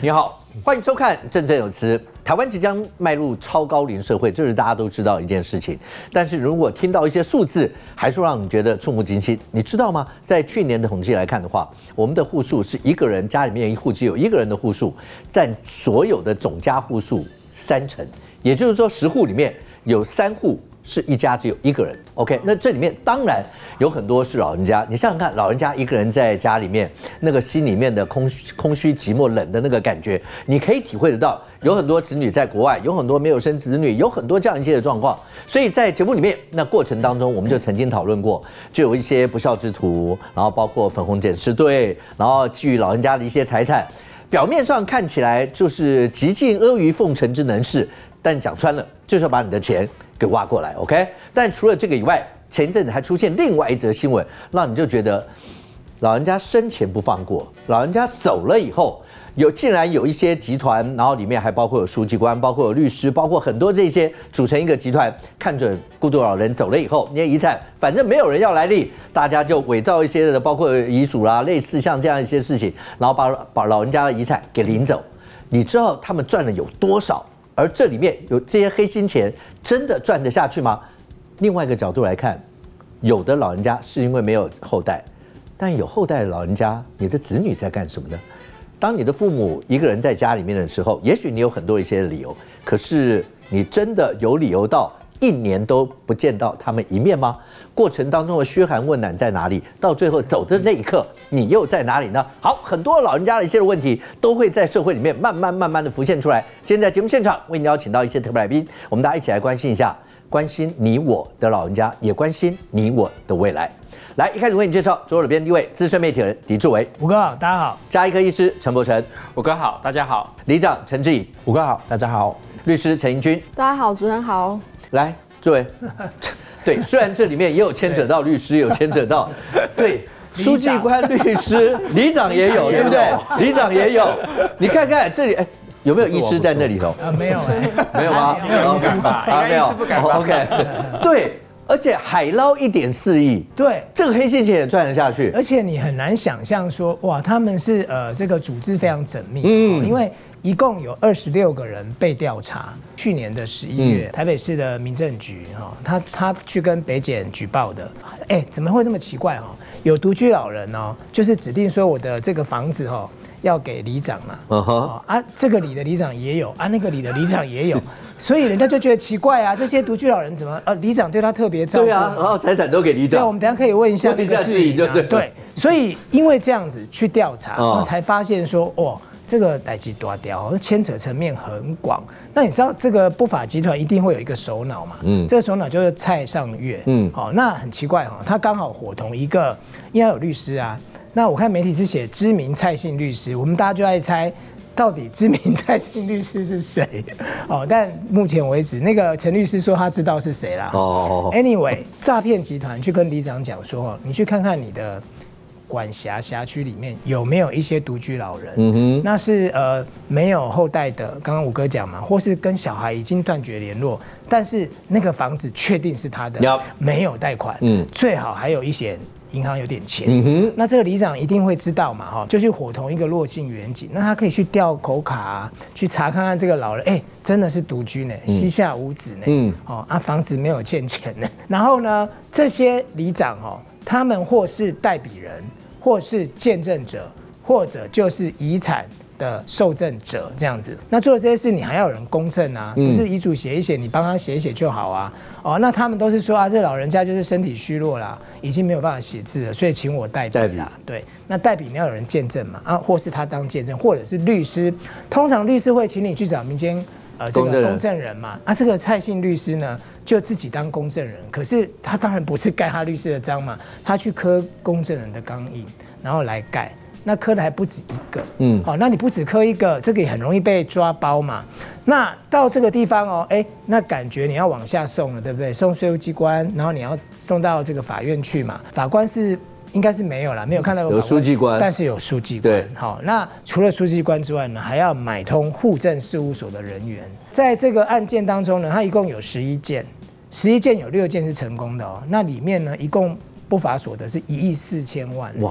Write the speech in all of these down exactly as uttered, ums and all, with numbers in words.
你好，欢迎收看《振振有词》。台湾即将迈入超高龄社会，这是大家都知道一件事情。但是如果听到一些数字，还是让你觉得触目惊心。你知道吗？在去年的统计来看的话，我们的户数是一个人家里面一户只有一个人的户数，占所有的总家户数三成。也就是说，十户里面有三户是一家只有一个人。OK， 那这里面当然有很多是老人家。你想想看，老人家一个人在家里面，那个心里面的空虚、空虚、寂寞、冷的那个感觉，你可以体会得到。有很多子女在国外，有很多没有生子女，有很多这样一些的状况。所以在节目里面，那过程当中，我们就曾经讨论过，就有一些不孝之徒，然后包括粉红检视队，然后基于老人家的一些财产，表面上看起来就是极尽阿谀奉承之能事，但讲穿了就是要把你的钱给挖过来 ，OK？ 但除了这个以外，前一阵子还出现另外一则新闻，让你就觉得老人家生前不放过，老人家走了以后。有竟然有一些集团，然后里面还包括有书记官，包括有律师，包括很多这些组成一个集团，看准孤独老人走了以后，那些遗产反正没有人要来立，大家就伪造一些的，包括遗嘱啦，类似像这样一些事情，然后把把老人家的遗产给领走。你知道他们赚了有多少？而这里面有这些黑心钱，真的赚得下去吗？另外一个角度来看，有的老人家是因为没有后代，但有后代的老人家，你的子女在干什么呢？当你的父母一个人在家里面的时候，也许你有很多一些理由，可是你真的有理由到一年都不见到他们一面吗？过程当中的嘘寒问暖在哪里？到最后走的那一刻，你又在哪里呢？好，很多老人家的一些问题都会在社会里面慢慢慢慢的浮现出来。今天在节目现场为你邀请到一些特别来宾，我们大家一起来关心一下，关心你我的老人家，也关心你我的未来。来，一开始为你介绍左手边第一位资深媒体人狄志为， 五哥好，大家好； 家医科医师陈柏成， 五哥好，大家好； 里长陈志颖， 五哥好，大家好； 律师陈英君， 大家好，主持人好。 来，志为，对，虽然这里面也有牵扯到律师，有牵扯到对书记官、律师、里长也有，对不对？里长也有，你看看这里，哎。有没有医师在那里头？ 啊，没有哎， 没有吗？ 没有医师吧？ 啊，没有。OK， 对，而且海捞一点四亿， 对， 这个黑心钱也赚得下去。 而且你很难想象说，哇，他们是呃这个组织非常缜密，嗯，因为一共有二十六个人被调查。去年的十一月，嗯、台北市的民政局哈，他他去跟北检举报的，哎，怎么会那么奇怪哈？有独居老人哦，就是指定说我的这个房子哈。要给里长嘛， uh huh. 啊，这个里的里长也有啊，那个里的里长也有，所以人家就觉得奇怪啊，这些独居老人怎么呃里长对他特别照顾？ 对啊，然后财产都给里长。 对，我们等一下可以问一下那个质疑，对对对。所以因为这样子去调查，然后才发现说，哇，这个代际大条，牵扯层面很广。那你知道这个不法集团一定会有一个首脑嘛？嗯，这个首脑就是蔡尚月。嗯，好，那很奇怪哈，他刚好伙同一个，应该有律师啊。那我看媒体是写知名蔡姓律师，我们大家就在猜，到底知名蔡姓律师是谁？哦，但目前为止，那个陈律师说他知道是谁啦。哦 ，anyway， 诈骗集团去跟里长讲说，你去看看你的管辖辖区里面有没有一些独居老人，嗯哼，那是呃没有后代的，刚刚五哥讲嘛，或是跟小孩已经断绝联络，但是那个房子确定是他的， yep. 没有贷款，嗯，最好还有一些。银行有点钱，嗯哼，那这个里长一定会知道嘛，哈，就去伙同一个洛姓远景，那他可以去调口卡、啊，去查看看这个老人，哎、欸，真的是独居呢，膝下无子呢，嗯，哦啊，房子没有欠钱呢，然后呢，这些里长哦，他们或是代笔人，或是见证者，或者就是遗产的受赠者这样子，那做了这些事，你还要有人公证啊，不是遗嘱写一写，你帮他写一写就好啊。哦，那他们都是说啊，这老人家就是身体虚弱啦，已经没有办法写字了，所以请我代笔啦。对，那代笔你要有人见证嘛，啊，或是他当见证，或者是律师。通常律师会请你去找民间呃这个公证人嘛，啊，这个蔡姓律师呢就自己当公证人，可是他当然不是盖他律师的章嘛，他去刻公证人的钢印，然后来盖。那刻的还不止一个，嗯，好，那你不只刻一个，这个也很容易被抓包嘛。那到这个地方哦，哎，那感觉你要往下送了，对不对？送税务机关，然后你要送到这个法院去嘛。法官是应该是没有啦，没有看到有书记官， 但是有书记官。 对， 好，那除了书记官之外呢，还要买通户政事务所的人员。在这个案件当中呢，它一共有十一件，十一件有六件是成功的哦。那里面呢，一共不法所得是一亿四千万。哇！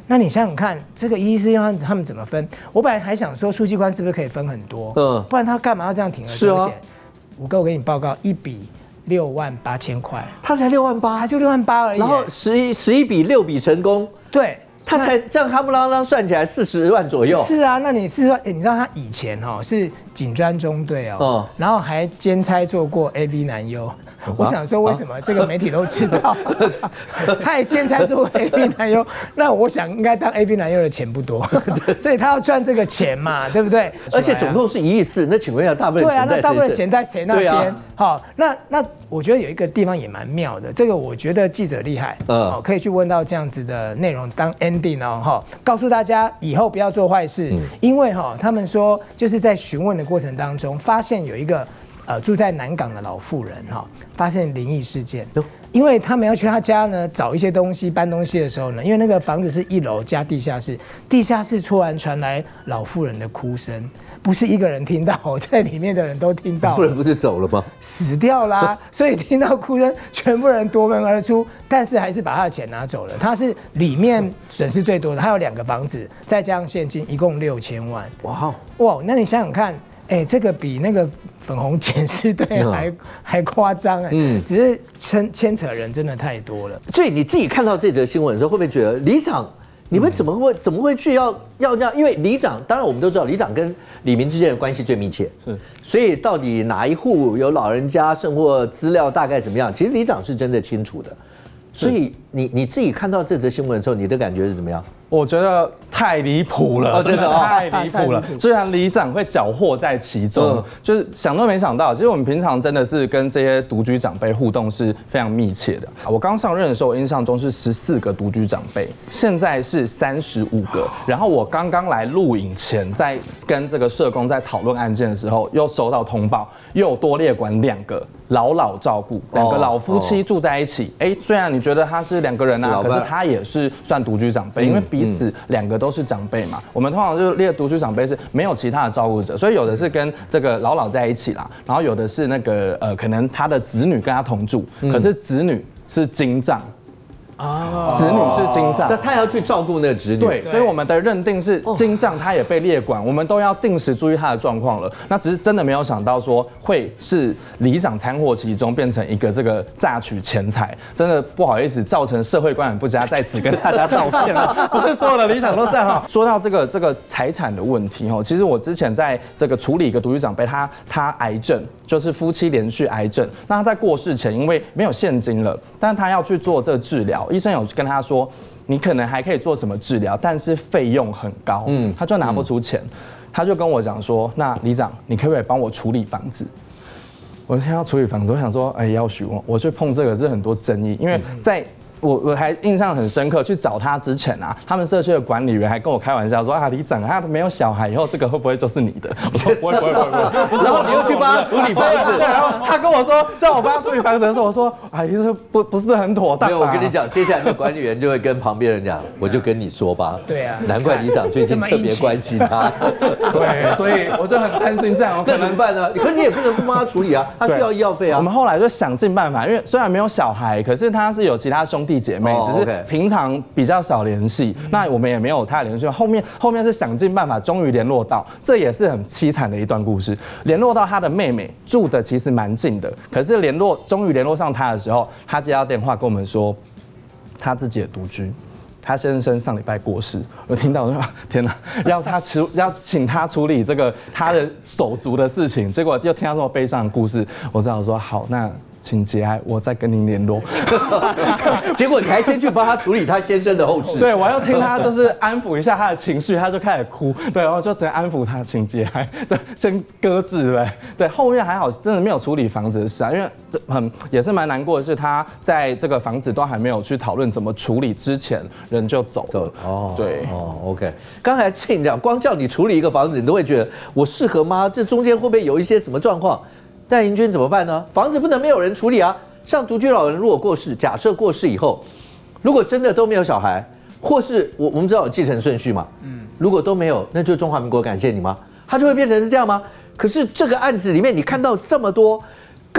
那你想想看，这个医师要他们怎么分？我本来还想说，书记官是不是可以分很多？嗯，不然他干嘛要这样铤而走险？我跟我给你报告，一笔六万八千块， 他才六万八， 他就六万八而已。 然后十一十一笔六笔成功， 对。 他才这样哈不啷当算起来四十万左右。 是啊，那你四十万，欸、你知道他以前哈、喔、是警专中队哦、喔，然后还兼差做过 A V 男优。我想说，为什么这个媒体都知道？他也兼差做过 A V 男优，那我想应该当 A V 男优的钱不多，所以他要赚这个钱嘛，对不对？ 而且总共是一亿四，那请问一下，大部分钱在谁？ 对啊，那大部分钱在谁那边？好、啊，那那我觉得有一个地方也蛮妙的，这个我觉得记者厉害，嗯，可以去问到这样子的内容当 ending 哦，哈，告诉大家以后不要做坏事，嗯、因为哈，他们说就是在询问的过程当中，发现有一个。呃，住在南港的老妇人哈，发现灵异事件，因为他们要去他家呢找一些东西、搬东西的时候呢，因为那个房子是一楼加地下室，地下室突然传来老妇人的哭声，不是一个人听到，在里面的人都听到。 妇人不是走了吗？ 死掉啦，所以听到哭声，全部人夺门而出，但是还是把他的钱拿走了。他是里面损失最多的，他有两个房子，再加上现金，一共六千万。哇哇，那你想想看。哎、欸，这个比那个粉红检视队还、嗯、还夸张哎，嗯，只是牵牵扯人真的太多了。 所以你自己看到这则新闻的时候，会不会觉得里长，你们怎么会、嗯、怎么会去要要这样？因为里长，当然我们都知道，里长跟李明之间的关系最密切，是，所以到底哪一户有老人家甚或资料大概怎么样，其实里长是真的清楚的。所以你你自己看到这则新闻的时候，你的感觉是怎么样？ 我觉得太离谱了，真的太离谱了。虽然里长会搅和在其中，嗯、就是想都没想到。其实我们平常真的是跟这些独居长辈互动是非常密切的。我刚上任的时候，我印象中是十四个独居长辈，现在是三十五个。然后我刚刚来录影前，在跟这个社工在讨论案件的时候，又收到通报，又有多列管两个老老照顾，两个老夫妻住在一起。哎、哦，虽然你觉得他是两个人啊，可是他也是算独居长辈，因为比彼此两个都是长辈嘛，我们通常就列独居长辈是没有其他的照顾者，所以有的是跟这个老老在一起啦，然后有的是那个呃，可能他的子女跟他同住，可是子女是精障。哦，子女是精障， 那他要去照顾那个子女， 对，所以我们的认定是精障，他也被列管，我们都要定时注意他的状况了。那只是真的没有想到说会是里长掺和其中，变成一个这个榨取钱财，真的不好意思，造成社会观感不佳，在此跟大家道歉了。不是所有的里长都这样哈。说到这个这个财产的问题哈，其实我之前在这个处理一个独居长辈，他他癌症，就是夫妻连续癌症，那他在过世前因为没有现金了，但是他要去做这个治疗。医生有跟他说，你可能还可以做什么治疗，但是费用很高，嗯，他就拿不出钱，嗯、他就跟我讲说，那里长，你可不可以帮我处理房子？我听到处理房子，我想说，哎，要许我，我去碰这个是很多争议，因为在。我我还印象很深刻，去找他之前啊，他们社区的管理员还跟我开玩笑说啊，里长他没有小孩，以后这个会不会就是你的？我说不会不会不会不会。然后你又去帮他处理房子，然后他跟我说叫我帮他处理房子的时候，我说哎，就是不不是很妥当。 没有，我跟你讲，接下来那管理员就会跟旁边人讲，我就跟你说吧。 对啊， 难怪里长最近特别关心他。 对，所以我就很担心这样。 那怎么办呢？可你也不能不帮他处理啊，他需要医药费啊。 我们后来就想尽办法，因为虽然没有小孩，可是他是有其他兄弟姐妹，只是。平常比较少联系，那我们也没有太联系。后面后面是想尽办法，终于联络到，这也是很凄惨的一段故事。联络到他的妹妹，住的其实蛮近的，可是联络终于联络上他的时候，他接到电话跟我们说，他自己也独居。他先生上礼拜过世，我听到我说天哪，要他处要请他处理这个他的手足的事情，结果又听到这么悲伤的故事，我只好说好那。请节哀，我再跟您联络。 结果你还先去帮他处理他先生的后事。 对，我要听他就是安抚一下他的情绪，他就开始哭。对，然后就只能安抚他，请节哀。对，先搁置，对不对？对，后面还好，真的没有处理房子的事啊，因为这很也是蛮难过的是，他在这个房子都还没有去讨论怎么处理之前，人就走了。哦，对， 哦 ，OK。刚才听你讲，光叫你处理一个房子，你都会觉得我适合吗？这中间会不会有一些什么状况？但盈君怎么办呢？房子不能没有人处理啊！像独居老人如果过世，假设过世以后，如果真的都没有小孩，或是我我们知道有继承顺序嘛，嗯，如果都没有，那就中华民国感谢你吗？它就会变成是这样吗？可是这个案子里面，你看到这么多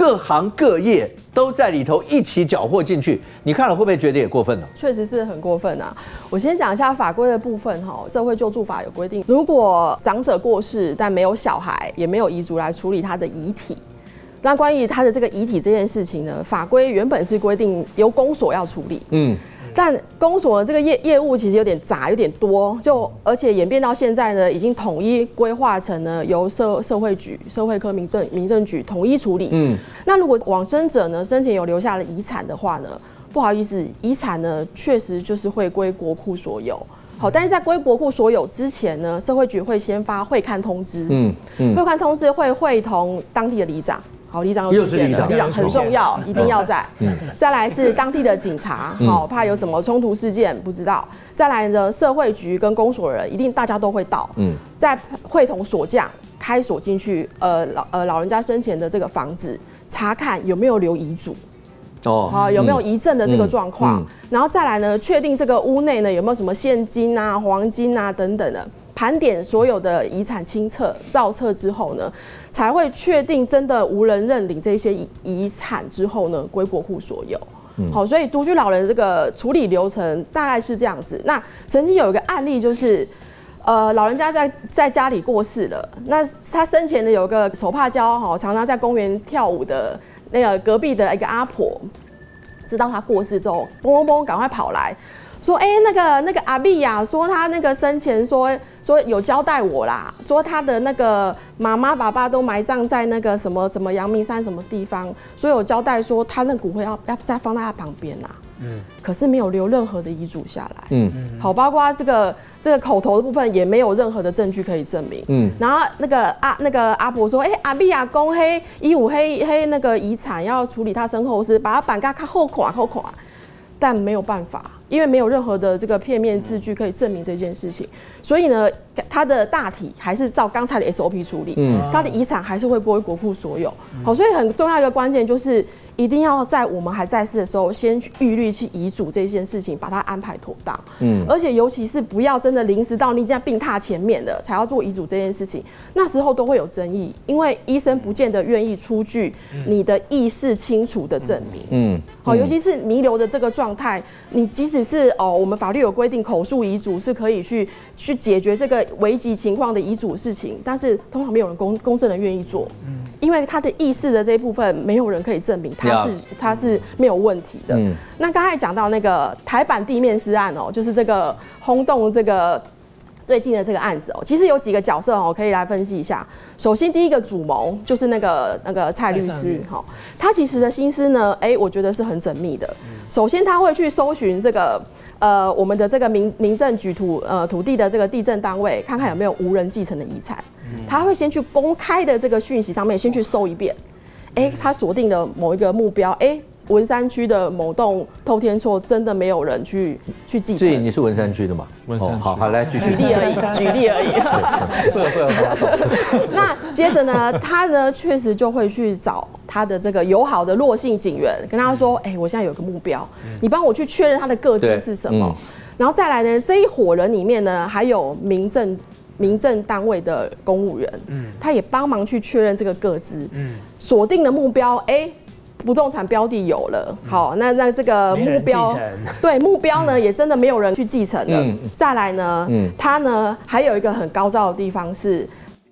各行各业都在里头一起搅和进去，你看了会不会觉得也过分了？ 确实是很过分啊！我先讲一下法规的部分哈，社会救助法有规定，如果长者过世但没有小孩，也没有遗嘱来处理他的遗体，那关于他的这个遗体这件事情呢，法规原本是规定由公所要处理，嗯。但公所的这个业业务其实有点杂，有点多，就而且演变到现在呢，已经统一规划成呢由社社会局、社会科民政民政局统一处理。嗯，那如果往生者呢生前有留下了遗产的话呢，不好意思，遗产呢确实就是会归国库所有。好，但是在归国库所有之前呢，社会局会先发会勘通知。嗯嗯，会勘通知会会同当地的里长。好，里长又出现了，里长很重要，一定要在。嗯，再来是当地的警察，好，怕有什么冲突事件，不知道。再来呢，社会局跟公所人一定大家都会到。嗯，再会同锁匠开锁进去，呃老呃老人家生前的这个房子，查看有没有留遗嘱。哦，好，有没有遗赠的这个状况？然后再来呢，确定这个屋内呢有没有什么现金啊、黄金啊等等的。盘点所有的遗产清册、造册之后呢，才会确定真的无人认领这些遗产之后呢，归国库所有。好，所以独居老人这个处理流程大概是这样子。那曾经有一个案例就是，呃，老人家在在家里过世了，那他生前呢有个手帕胶哈，常常在公园跳舞的那个隔壁的一个阿婆，知道他过世之后，嘣嘣嘣，赶快跑来。说，哎、欸，那个那个阿碧呀，说他那个生前说说有交代我啦，说他的那个妈妈爸爸都埋葬在那个什么什么阳明山什么地方，所以有交代说他那骨灰要要再放在他旁边啦。嗯，可是没有留任何的遗嘱下来。嗯，好，包括这个这个口头的部分也没有任何的证据可以证明。嗯，然后那个阿那个阿婆说，哎、欸，阿碧阿公黑一五黑黑那个遗产要处理他身后事，把他板盖看后垮后垮。但没有办法，因为没有任何的这个片面字据可以证明这件事情，所以呢，他的大体还是照刚才的 S O P 处理，嗯，他的遗产还是会归国库所有。好，所以很重要一个关键就是一定要在我们还在世的时候，先预虑去遗嘱这件事情，把它安排妥当。嗯，而且尤其是不要真的临时到你这样病榻前面的才要做遗嘱这件事情，那时候都会有争议，因为医生不见得愿意出具你的意识清楚的证明。嗯，好，尤其是弥留的这个状态，你即使是哦，我们法律有规定口述遗嘱是可以去去解决这个危急情况的遗嘱事情，但是通常没有人公公证人愿意做，嗯，因为他的意识的这一部分没有人可以证明他是他是没有问题的。嗯，那刚才讲到那个台版地面尸案哦，就是这个轰动这个。最近的这个案子哦，其实有几个角色哦，可以来分析一下。首先，第一个主谋就是那个那个蔡律师哈，他其实的心思呢，哎、欸，我觉得是很缜密的。首先，他会去搜寻这个呃我们的这个民民政局土呃土地的这个地政单位，看看有没有无人继承的遗产。他会先去公开的这个讯息上面先去搜一遍，哎、欸，他锁定了某一个目标，哎、欸。文山区的某栋透天厝真的没有人去去继承。 所以你是文山区的嘛？ 文山区、哦。 好好来继续。 举例而已，举例而已。 色色花朵。 那接着呢，他呢确实就会去找他的这个友好的洛姓警员，跟他说：“哎、欸，我现在有个目标，你帮我去确认他的个资是什么。嗯”然后再来呢，这一伙人里面呢，还有民政民政单位的公务员，嗯，他也帮忙去确认这个个资，嗯，锁定的目标，哎、欸。不动产标的有了，好，那那这个目标，对目标呢，也真的没有人去继承了。嗯、再来呢，嗯、他呢还有一个很高招的地方是，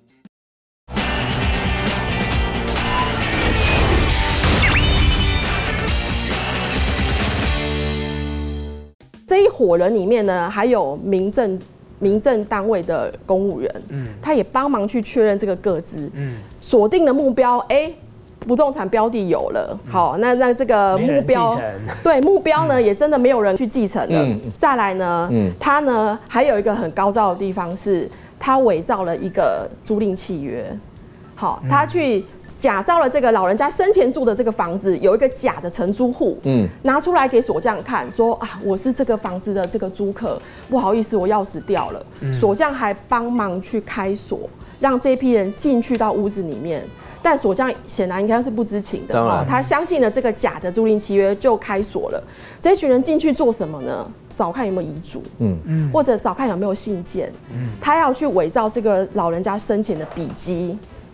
这一伙人里面呢，还有民政民政单位的公务员，嗯，他也帮忙去确认这个个资，嗯，锁定的目标，哎、欸。不动产标的有了，好，那那这个目标，对目标呢，也真的没有人去继承了。嗯、再来呢，嗯、他呢还有一个很高招的地方是，他伪造了一个租赁契约。好，他去假造了这个老人家生前住的这个房子有一个假的承租户，嗯，拿出来给锁匠看，说啊，我是这个房子的这个租客，不好意思，我钥匙掉了。嗯、锁匠还帮忙去开锁，让这批人进去到屋子里面。但锁匠显然应该是不知情的，哦，他相信了这个假的租赁契约就开锁了。这群人进去做什么呢？找看有没有遗嘱，嗯嗯，或者找看有没有信件，嗯，他要去伪造这个老人家生前的笔迹，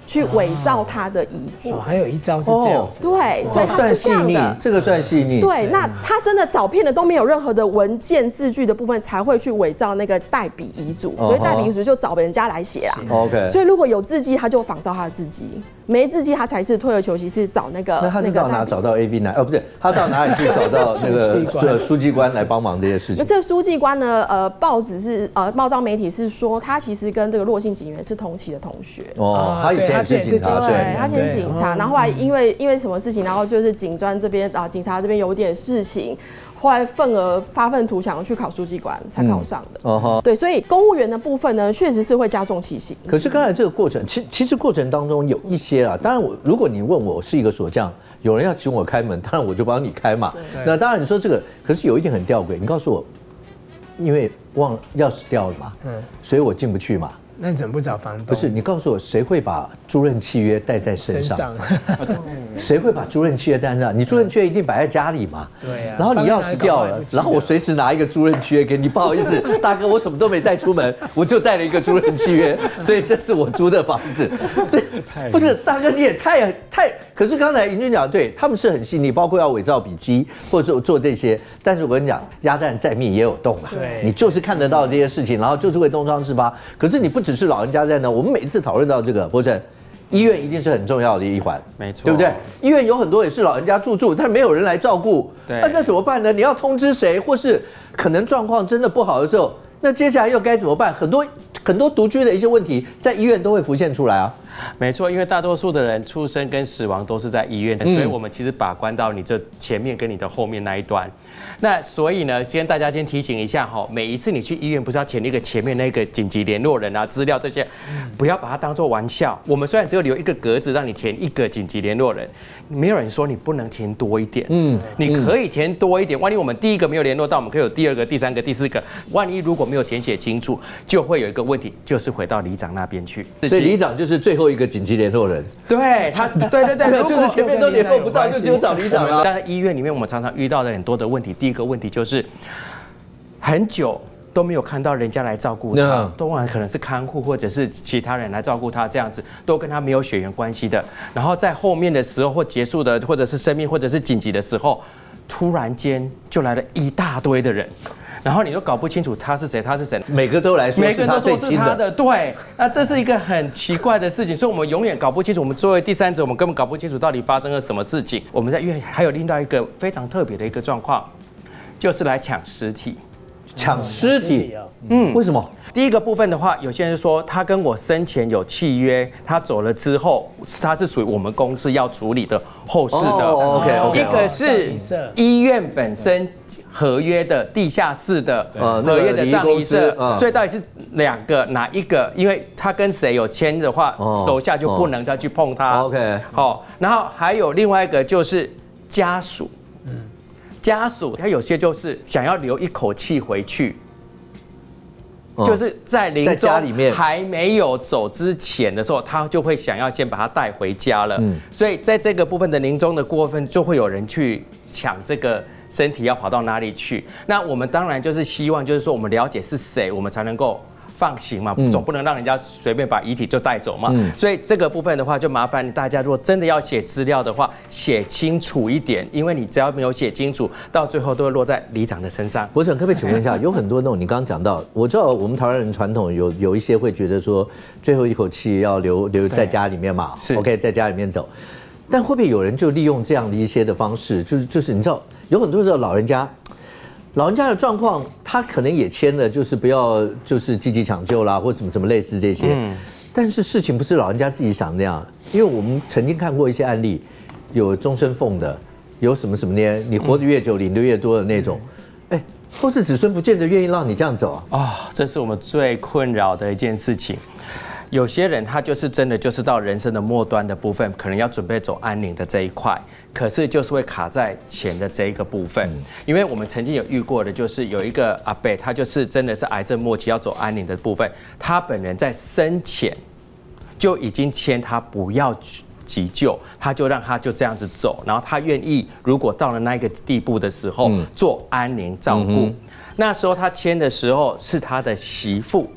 去伪造他的遗嘱。 哦，还有一招是这样子。 对，所以他是这样的。 这个算细腻。 对，那他真的找遍了都没有任何的文件字据的部分，才会去伪造那个代笔遗嘱。所以代笔遗嘱就找人家来写啊。 OK。 所以如果有字迹，他就仿照他的字迹；没字迹，他才是退而求其次找那个。 那他是到哪找到 A V 男？哦，不是，他到哪里去找到那个这书记官来帮忙这些事情？ 那这个书记官呢？呃，报纸是呃，报章媒体是说他其实跟这个骆姓警员是同期的同学。 哦，他以前也是警察， 对，他以前是警察，然后后来因为因为什么事情，然后就是警专这边啊，警察这边有点事情。后来愤而发愤图强去考书记官，才考上的。哦、嗯、对，所以公务员的部分呢，确实是会加重其刑。 可是刚才这个过程，其其实过程当中有一些啊，当然我如果你问我是一个锁匠，有人要请我开门，当然我就帮你开嘛。那当然你说这个，可是有一点很吊诡，你告诉我，因为忘了钥匙掉了嘛，嗯，所以我进不去嘛。 那你怎么不找房东？ 不是，你告诉我，谁会把租赁契约带在身上？谁会把租赁契约带上？你租赁契约一定摆在家里嘛？ 对呀。 然后你钥匙掉了，然后我随时拿一个租赁契约给你，不好意思，大哥，我什么都没带出门，我就带了一个租赁契约，所以这是我租的房子。对，不是大哥，你也太太。可是刚才尹军讲，对他们是很细腻，包括要伪造笔迹或者做这些。但是我跟你讲，鸭蛋再密也有洞啊。 对。 你就是看得到这些事情，然后就是会东窗事发。可是你不只是老人家在那，我们每次讨论到这个，伯承，医院一定是很重要的一环， 没错， 对不对？医院有很多也是老人家住住，但没有人来照顾， 对， 那那怎么办呢？你要通知谁，或是可能状况真的不好的时候，那接下来又该怎么办？很多很多独居的一些问题，在医院都会浮现出来啊。 没错，因为大多数的人出生跟死亡都是在医院的，所以我们其实把关到你这前面跟你的后面那一端。那所以呢，先大家先提醒一下哈，每一次你去医院不是要填一个前面那个紧急联络人啊、资料这些，不要把它当作玩笑。我们虽然只有留一个格子让你填一个紧急联络人，没有人说你不能填多一点，嗯，你可以填多一点。万一我们第一个没有联络到，我们可以有第二个、第三个、第四个。万一如果没有填写清楚，就会有一个问题，就是回到里长那边去。 所以里长就是最后一个紧急联络人。 对他，对对对， 就是前面都联络不到，就只有找里长了。 在医院里面，我们常常遇到的很多的问题，第一个问题就是很久都没有看到人家来照顾他，都可能是看护或者是其他人来照顾他，这样子都跟他没有血缘关系的。然后在后面的时候或结束的，或者是生命或者是紧急的时候，突然间就来了一大堆的人。然后你都搞不清楚他是谁，他是谁， 每个都来说是他最亲的， 对，那这是一个很奇怪的事情，所以我们永远搞不清楚。我们作为第三者，我们根本搞不清楚到底发生了什么事情。我们在医院还有另外一个非常特别的一个状况，就是来抢尸体。 抢尸体，嗯，为什么？ 第一个部分的话，有些人说他跟我生前有契约，他走了之后，他是属于我们公司要处理的后事的。 哦 ，OK OK。 一个是医院本身合约的地下室的合约的葬仪社，所以到底是两个哪一个？因为他跟谁有签的话，楼下就不能再去碰他。 OK， 好，然后还有另外一个就是家属。家属他有些就是想要留一口气回去，就是在临终还没有走之前的时候，他就会想要先把他带回家了。所以在这个部分的临终的过分，就会有人去抢这个身体要跑到哪里去。那我们当然就是希望，就是说我们了解是谁，我们才能够放行嘛，总不能让人家随便把遗体就带走嘛。嗯、所以这个部分的话，就麻烦大家，如果真的要写资料的话，写清楚一点，因为你只要没有写清楚，到最后都会落在里长的身上。 伯承，可不可以请问一下，有很多那种你刚刚讲到，我知道我们台湾人传统有有一些会觉得说，最后一口气要留留在家里面嘛，是 OK， 在家里面走。但会不会有人就利用这样的一些的方式，就是就是你知道，有很多时候老人家。老人家的状况，他可能也签了，就是不要就是积极抢救啦，或什么什么类似这些。嗯。但是事情不是老人家自己想的那样，因为我们曾经看过一些案例，有终身俸的，有什么什么呢？你活得越久，领得越多的那种。哎，后世子孙不见得愿意让你这样走啊。 哦，这是我们最困扰的一件事情。有些人他就是真的就是到人生的末端的部分，可能要准备走安宁的这一块，可是就是会卡在钱的这一个部分。因为我们曾经有遇过的，就是有一个阿伯，他就是真的是癌症末期要走安宁的部分，他本人在生前就已经签他不要急救，他就让他就这样子走，然后他愿意如果到了那一个地步的时候做安宁照顾。那时候他签的时候是他的媳妇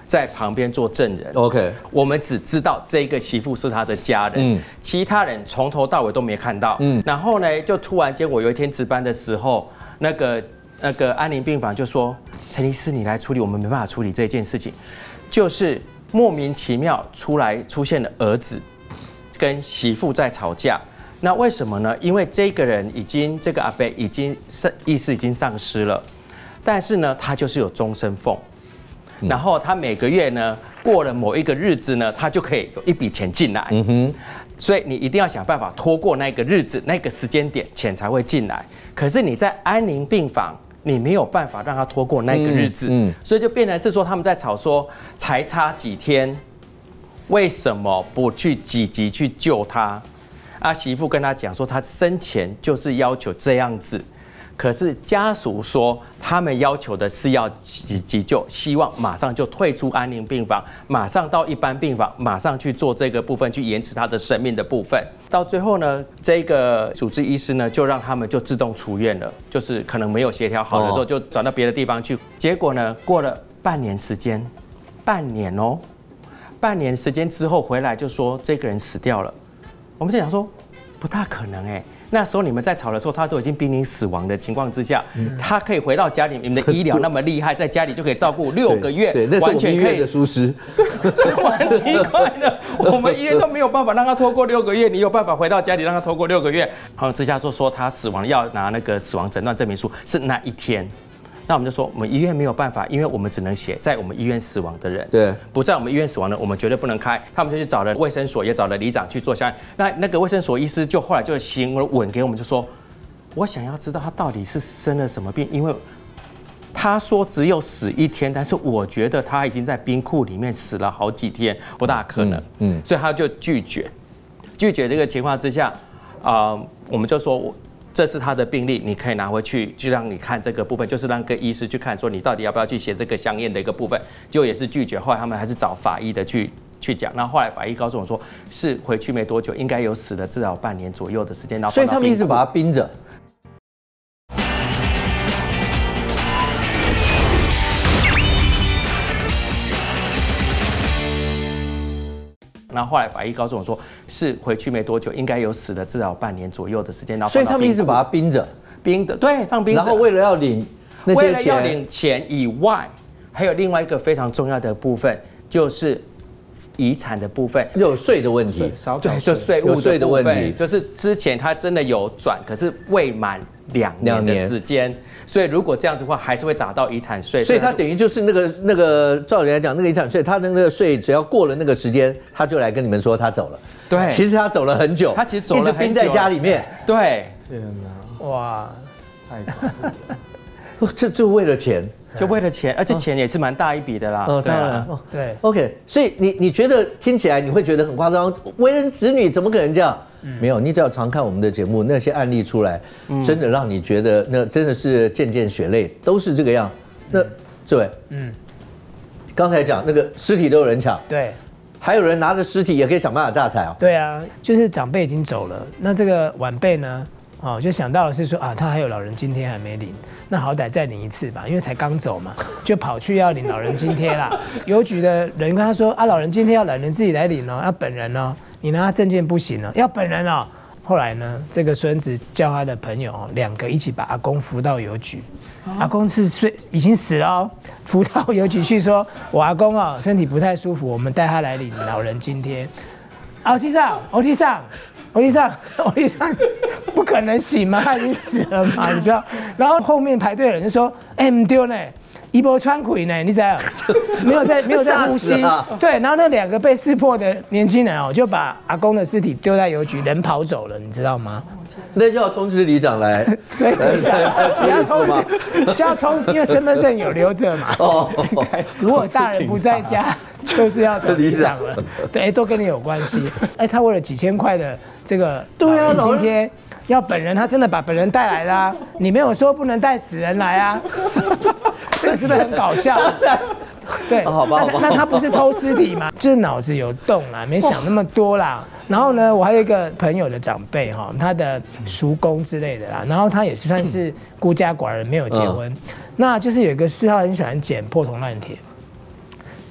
在旁边做证人。 OK， 我们只知道这个媳妇是他的家人，嗯，其他人从头到尾都没看到。嗯，然后呢，就突然间我有一天值班的时候，那个那个安宁病房就说：“陈医师，你来处理，我们没办法处理这件事情。”就是莫名其妙出来出现了儿子跟媳妇在吵架。那为什么呢？因为这个人已经这个阿伯已经意识已经丧失了，但是呢，他就是有终身俸。然后他每个月呢，过了某一个日子呢，他就可以有一笔钱进来。嗯哼，所以你一定要想办法拖过那个日子、那个时间点，钱才会进来。可是你在安宁病房，你没有办法让他拖过那个日子，嗯，所以就变成是说他们在吵说，才差几天，为什么不去积极去救他？啊，媳妇跟他讲说，他生前就是要求这样子。可是家属说，他们要求的是要急急救，希望马上就退出安宁病房，马上到一般病房，马上去做这个部分，去延迟他的生命的部分。到最后呢，这个主治医师呢，就让他们就自动出院了，就是可能没有协调好的时候，就转到别的地方去。结果呢，过了半年时间，半年哦，半年时间之后回来就说这个人死掉了。我们就想说，不大可能哎。那时候你们在吵的时候，他都已经濒临死亡的情况之下，他可以回到家里，你们的医疗那么厉害，在家里就可以照顾六个月， 对，那是我们医院的疏失， 这蛮奇怪的。我们医院都没有办法让他拖过六个月，你有办法回到家里让他拖过六个月？好，之下说说他死亡要拿那个死亡诊断证明书是那一天。那我们就说，我们医院没有办法，因为我们只能写在我们医院死亡的人，对，不在我们医院死亡的，我们绝对不能开。他们就去找了卫生所，也找了里长去做相。那那个卫生所医师就后来就行文给我们，就说，我想要知道他到底是生了什么病，因为他说只有死一天，但是我觉得他已经在冰库里面死了好几天，不大可能。嗯，嗯所以他就拒绝，拒绝这个情况之下，啊、呃，我们就说我。这是他的病历，你可以拿回去，就让你看这个部分，就是让个医师去看，说你到底要不要去写这个相应的一个部分，就也是拒绝。后来他们还是找法医的去去讲，那后来法医告诉我说，是回去没多久，应该有死了至少半年左右的时间，然后所以他们一直把他冰着。 然后后来法医告诉我说，是回去没多久，应该有死了至少半年左右的时间，然后所以他们一直把他冰着， 冰的对，放冰着。 然后为了要领那些钱， 为了要领钱以外，还有另外一个非常重要的部分，就是遗产的部分， 有税的问题， 对，就税务的部分，就是之前他真的有转，可是未满两年的时间。所以如果这样子的话，还是会打到遗产税。 所以他等于就是那个那个，照理来讲，那个遗产税，他的那个税只要过了那个时间，他就来跟你们说他走了。 对， 其实他走了很久， 他其实走了很久， 一直冰在家里面。 对， 天哪，哇，太恐怖了。这就为了钱， 就为了钱，而且钱也是蛮大一笔的啦。 哦，当然， 对。 OK， 所以你你觉得听起来你会觉得很夸张？为人子女怎么可能这样？没有，你只要常看我们的节目，那些案例出来，真的让你觉得那真的是渐渐血泪，都是这个样。那志伟，嗯，刚才讲那个尸体都有人抢， 对， 还有人拿着尸体也可以想办法榨财哦。 对啊，就是长辈已经走了，那这个晚辈呢，哦，就想到的是说啊，他还有老人津贴还没领，那好歹再领一次吧，因为才刚走嘛，就跑去要领老人津贴啦。邮局的人跟他说啊，老人津贴要老人自己来领哦，要本人哦。你拿他证件不行了，要本人哦。后来呢，这个孙子叫他的朋友哦，两个一起把阿公扶到邮局。阿公是睡已经死了哦，扶到邮局去说，我阿公哦身体不太舒服，我们带他来领老人津贴。欧弟上，欧弟上，欧弟上，欧弟上，不可能醒嘛，他已经死了嘛，你知道？然后后面排队的人就说，哎，唔对呢。一波穿溃呢？你知道？没有在没有在呼吸。对，然后那两个被识破的年轻人哦，就把阿公的尸体丢在邮局，人跑走了，你知道吗？ 那就要通知里长来， 所以要通知，就要通知，因为身份证有留着嘛。哦，如果大人不在家，就是要找里长了。对，都跟你有关系。哎，他为了几千块的这个对啊津贴。要本人，他真的把本人带来啦、啊，你没有说不能带死人来啊，这个是不是很搞笑？对， 好吧， 那那他不是偷尸体吗？就是脑子有洞啦，没想那么多啦。然后呢，我还有一个朋友的长辈哈，他的叔公之类的啦，然后他也是算是孤家寡人，没有结婚，嗯、那就是有一个嗜好，很喜欢捡破铜烂铁。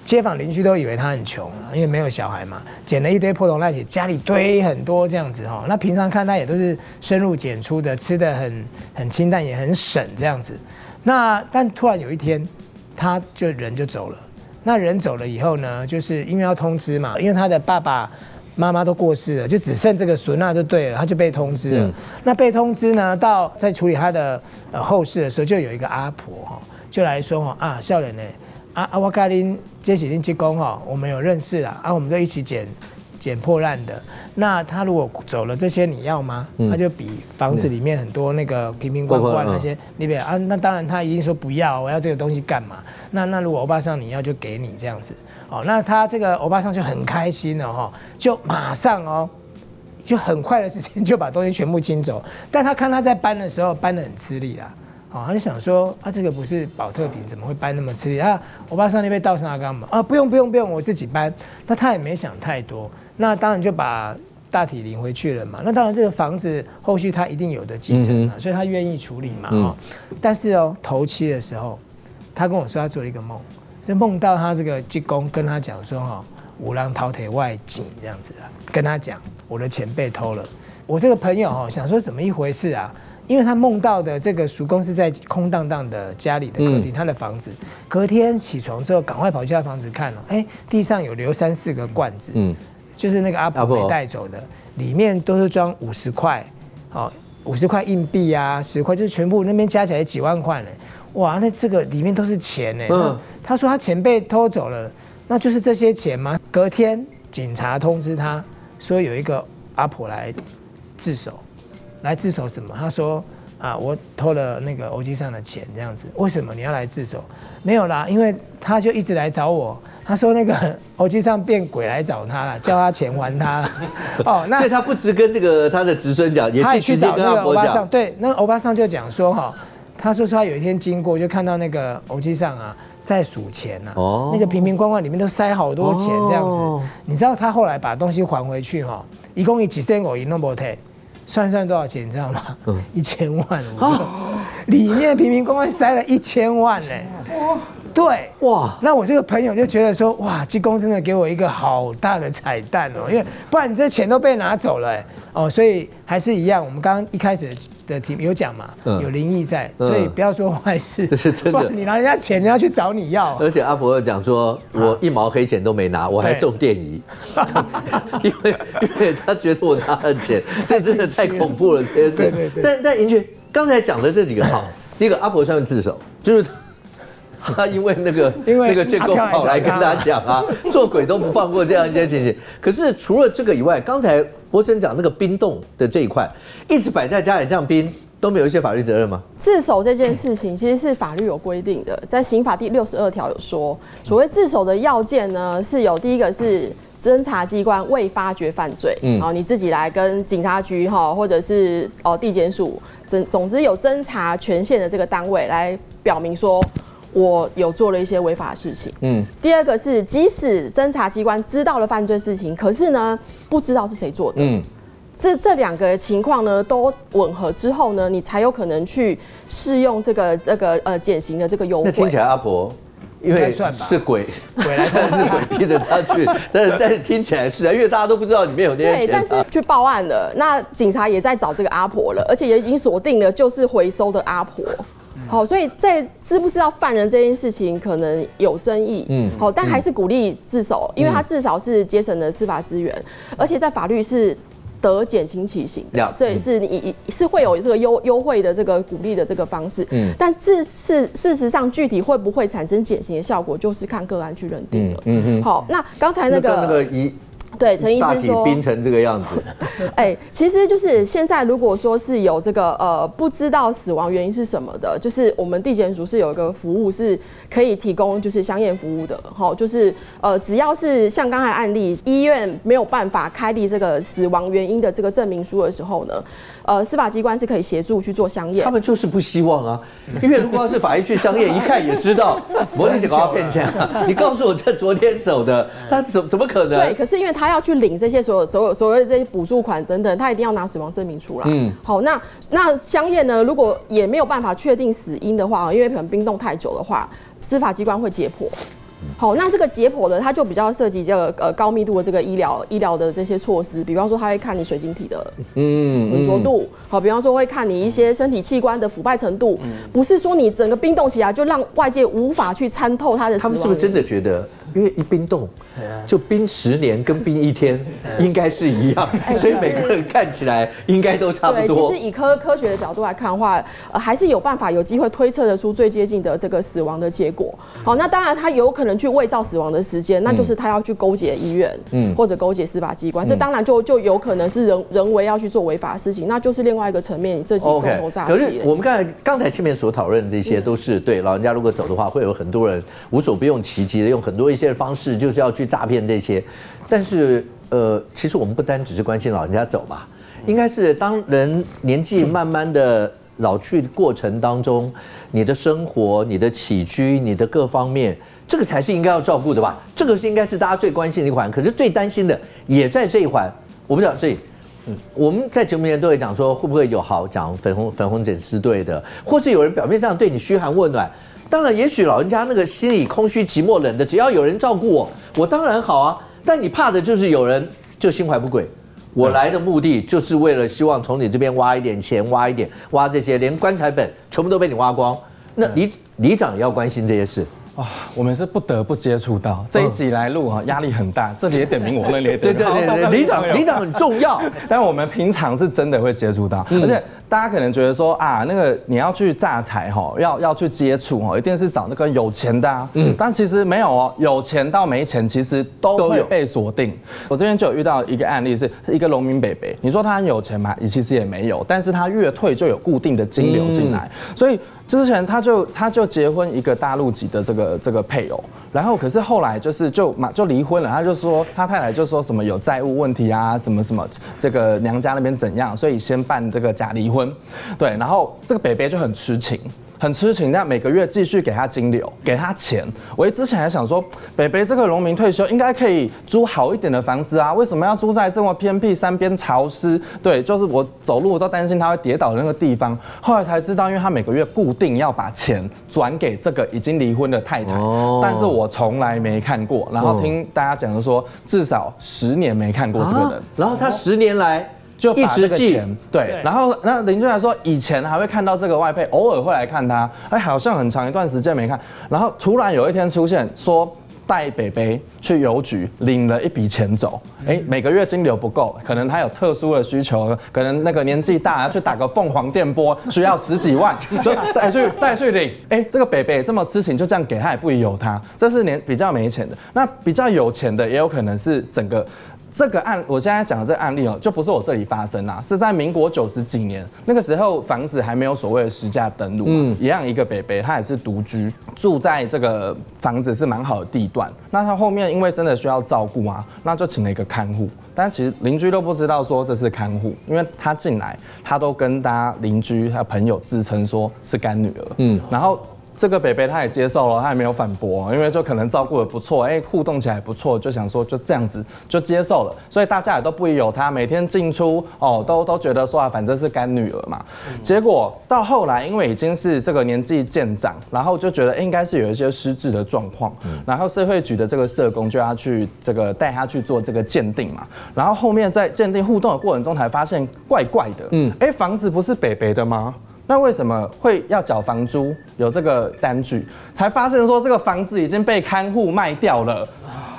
街坊邻居都以为他很穷啊，因为没有小孩嘛，捡了一堆破铜烂铁，家里堆很多这样子哈。那平常看他也都是深入简出的，吃的很很清淡，也很省这样子。那但突然有一天，他就人就走了。那人走了以后呢，就是因为要通知嘛，因为他的爸爸妈妈都过世了，就只剩这个孙啊就对了，他就被通知了。嗯、那被通知呢，到在处理他的呃后事的时候，就有一个阿婆哈，就来说哈啊，少年呢，啊啊我跟恁这是恁职工哈，我们有认识啦，啊我们都一起捡捡破烂的。那他如果走了，这些你要吗？嗯、他就比房子里面很多那个瓶瓶罐罐那些里面、嗯、啊，那当然他一定说不要，我要这个东西干嘛？那那如果欧巴桑你要就给你这样子。哦，那他这个欧巴桑就很开心了哈，就马上哦，就很快的时间就把东西全部清走。但他看他在搬的时候搬得很吃力啦，哦，他就想说啊，这个不是保特瓶，怎么会搬那么吃力啊？欧巴桑那边倒上干嘛？啊，不用不用不用，我自己搬。那他也没想太多，那当然就把大体领回去了嘛。那当然这个房子后续他一定有的继承嘛，嗯、所以他愿意处理嘛。哦，嗯、但是哦，头七的时候，他跟我说他做了一个梦。就梦到他这个技工跟他讲说哈，五郎淘铁外景这样子啊，跟他讲我的钱被偷了。我这个朋友哈想说怎么一回事啊？因为他梦到的这个叔公是在空荡荡的家里的客厅，嗯、他的房子。隔天起床之后，赶快跑去他房子看了，哎，地上有留三四个罐子，嗯，就是那个阿婆没带走的，里面都是装五十块，好，五十块硬币啊，十块，就是全部那边加起来几万块呢。哇，那这个里面都是钱呢。嗯，他说他钱被偷走了，那就是这些钱吗？隔天警察通知他说有一个阿婆来自首，来自首什么？他说啊，我偷了那个欧基上的钱，这样子。为什么你要来自首？没有啦，因为他就一直来找我。他说那个欧基上变鬼来找他了，叫他钱还他了。哦，那所以他不只跟这个他的侄孙讲，也去直接跟阿婆讲。 对，那个欧巴桑就讲说哈。他说说他有一天经过，就看到那个欧基上啊在数钱啊，哦、那个瓶瓶罐罐里面都塞好多钱这样子。哦、你知道他后来把东西还回去哈，一共一几千我一弄不退，算算多少钱你知道吗？嗯、一千万。哦、里面瓶瓶罐罐塞了一千万呢。哇！对，哇！那我这个朋友就觉得说，哇，济公真的给我一个好大的彩蛋哦，因为不然你这钱都被拿走了，哦，所以还是一样，我们刚刚一开始的题有讲嘛，嗯、有灵异在，所以不要做坏事， 这是真的。 你拿人家钱，人家去找你要。 而且阿婆讲说，我一毛黑钱都没拿，我还送电椅，因为因为他觉得我拿了钱，这真的太恐怖了这件事。对对对。但但银雀刚才讲的这几个好，第一个阿婆算自首，就是。他因为那个那个建构跑来跟他讲啊，做鬼都不放过这样一些情形。可是除了这个以外，刚才博生讲那个冰冻的这一块，一直摆在家里这样冰，都没有一些法律责任吗？ 自首这件事情其实是法律有规定的，在刑法第六十二条有说，所谓自首的要件呢，是有第一个是侦查机关未发觉犯罪，嗯，哦，你自己来跟警察局哈，或者是哦地检署，总总之有侦查权限的这个单位来表明说。我有做了一些违法的事情。嗯，第二个是，即使侦查机关知道了犯罪事情，可是呢，不知道是谁做的。嗯，这这两个情况呢都吻合之后呢，你才有可能去适用这个这个呃减刑的这个优惠。 那听起来阿婆。因为是鬼，鬼来是鬼逼着他去，但是但是听起来是啊，因为大家都不知道里面有那些钱。 对，但是去报案了，那警察也在找这个阿婆了，而且也已经锁定了就是回收的阿婆。好，所以在知不知道犯人这件事情可能有争议，嗯，好，但还是鼓励自首，因为他至少是节省了司法资源，而且在法律是得减轻其刑的，所以是你是会有这个优优惠的这个鼓励的这个方式，嗯，但是事事实上具体会不会产生减刑的效果，就是看个案去认定了，嗯嗯，好，那刚才那个那个一。 对，陈医师说， 冰成这个样子。 哎，其实就是现在，如果说是有这个呃不知道死亡原因是什么的，就是我们地检署是有一个服务是可以提供就是相验服务的，好，就是呃只要是像刚才案例，医院没有办法开立这个死亡原因的这个证明书的时候呢，呃司法机关是可以协助去做相验。 他们就是不希望啊，因为如果要是法医去相验，一看也知道，我你是搞要骗钱啊！你告诉我这昨天走的，他怎怎么可能？ 对，可是因为他要去领这些所有所有所谓的这些补助款等等，他一定要拿死亡证明出来。嗯，好，那那相验呢，如果也没有办法确定死因的话，因为可能冰冻太久的话，司法机关会解剖。 好，那这个解剖的，它就比较涉及这个呃高密度的这个医疗医疗的这些措施，比方说它会看你水晶体的嗯浑浊度，好，比方说会看你一些身体器官的腐败程度，不是说你整个冰冻起来就让外界无法去参透它的死亡。 他们是不是真的觉得，因为一冰冻就冰十年跟冰一天应该是一样，所以每个人看起来应该都差不多。 对，其实以科科学的角度来看的话，呃，还是有办法有机会推测得出最接近的这个死亡的结果。好，那当然他有可能去伪造死亡的时间，那就是他要去勾结医院，嗯，或者勾结司法机关，这当然就就有可能是人人为要去做违法的事情，那就是另外一个层面，涉及共同诈欺。 可是我们刚才刚才前面所讨论的这些都是对老人家如果走的话，会有很多人无所不用其极的用很多一些方式，就是要去诈骗这些。但是呃，其实我们不单只是关心老人家走吧，应该是当人年纪慢慢的老去过程当中，你的生活、你的起居、你的各方面，这个才是应该要照顾的吧？这个是应该是大家最关心的一环。可是最担心的也在这一环，我不知道。所以，嗯，我们在节目里面都会讲说，会不会有好讲粉红粉红检视队的，或是有人表面上对你嘘寒问暖。当然，也许老人家那个心里空虚、寂寞、冷的，只要有人照顾我，我当然好啊。但你怕的就是有人就心怀不轨。我来的目的就是为了希望从你这边挖一点钱，挖一点，挖这些，连棺材本全部都被你挖光。那里里长也要关心这些事。 啊，我们是不得不接触到这一集来录啊，压力很大。这里也点名我，那里也点名。 对对对对，里长里长很重要， 但我们平常是真的会接触到，而且大家可能觉得说啊，那个你要去榨财哈，要要去接触哈，一定是找那个有钱的啊。嗯，但其实没有哦，有钱到没钱其实都会被锁定。我这边就有遇到一个案例，是一个农民伯伯，你说他很有钱吗？其实也没有，但是他月退就有固定的金流进来，所以。之前他就他就结婚一个大陆籍的这个这个配偶，然后可是后来就是就马就离婚了，他就说他太太就说什么有债务问题啊，什么什么这个娘家那边怎样，所以先办这个假离婚，对，然后这个北北就很痴情。很痴情，但每个月继续给他金流，给他钱。我之前还想说，北北这个农民退休应该可以租好一点的房子啊，为什么要租在这么偏僻、山边潮湿？对，就是我走路都担心他会跌倒的那个地方。后来才知道，因为他每个月固定要把钱转给这个已经离婚的太太，哦、但是我从来没看过。然后听大家讲的说，至少十年没看过这个人。啊、 然后他十年来。 就把这个钱对，然后那邻居来说，以前还会看到这个外配，偶尔会来看他，哎，好像很长一段时间没看，然后突然有一天出现说带北北去邮局领了一笔钱走，哎，每个月金流不够，可能他有特殊的需求，可能那个年纪大要去打个凤凰电波，需要十几万，所以带去带去领，哎，这个北北这么痴情，就这样给他也不疑有他，这是年比较没钱的，那比较有钱的也有可能是整个。这个案，我现在讲的这个案例哦，就不是我这里发生啦，是在民国九十几年，那个时候房子还没有所谓的实价登录，嗯，一样一个北北，他也是独居，住在这个房子是蛮好的地段。那他后面因为真的需要照顾啊，那就请了一个看护，但其实邻居都不知道说这是看护，因为他进来，他都跟大家邻居还有朋友自称说是干女儿，嗯，然后。这个北北他也接受了，他也没有反驳，因为就可能照顾得不错，哎，互动起来不错，就想说就这样子就接受了，所以大家也都不疑有他，每天进出哦，都都觉得说啊，反正是干女儿嘛。嗯、结果到后来，因为已经是这个年纪渐长，然后就觉得应该是有一些失智的状况，嗯、然后社会局的这个社工就要去这个带他去做这个鉴定嘛，然后后面在鉴定互动的过程中才发现怪怪的，嗯，哎，房子不是北北的吗？那为什么会要缴房租？有这个单据，才发现说这个房子已经被看护卖掉了。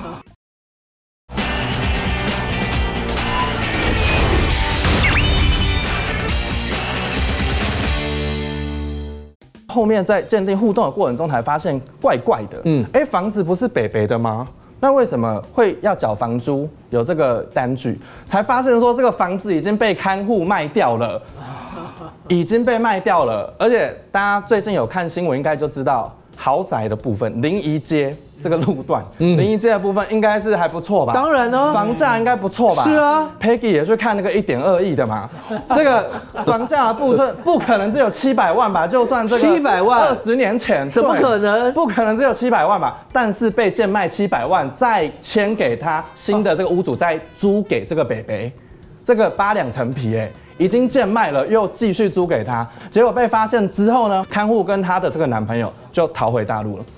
后面在鉴定互动的过程中才发现怪怪的，嗯，哎，房子不是北北的吗？那为什么会要缴房租？有这个单据，才发现说这个房子已经被看护卖掉了。已经被卖掉了，而且大家最近有看新闻，应该就知道豪宅的部分，临沂街这个路段，嗯、临沂街的部分应该是还不错吧？ 当然呢、哦， 房价应该不错吧？ 是啊 ，Peggy 也去看那个一点二亿的嘛，这个房价的部分不可能只有七百万吧？就算这个七百万， 二十年前怎么可能？ 不可能只有七百万吧？但是被贱卖七百万，再签给他新的这个屋主，再租给这个北北，这个八两层皮哎、欸。已经贱卖了，又继续租给他，结果被发现之后呢，看护跟她的这个男朋友就逃回大陆了。